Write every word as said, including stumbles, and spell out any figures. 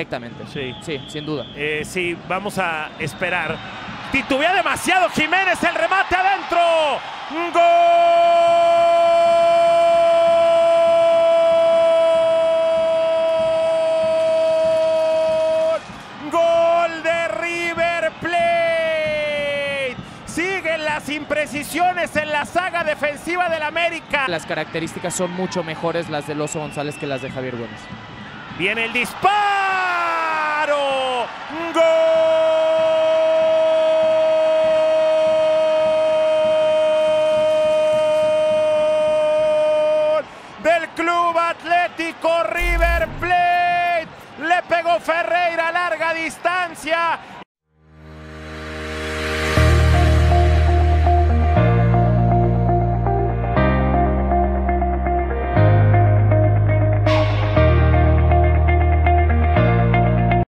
Directamente. Sí, sí, sin duda. Eh, sí, vamos a esperar. Titubea demasiado Jiménez, el remate adentro. ¡Gol! ¡Gol de River Plate! Siguen las imprecisiones en la saga defensiva del América. Las características son mucho mejores las del Oso González que las de Javier Güemes. Viene el disparo. ¡Gol! Del Club Atlético River Plate. Le pegó Ferreira a larga distancia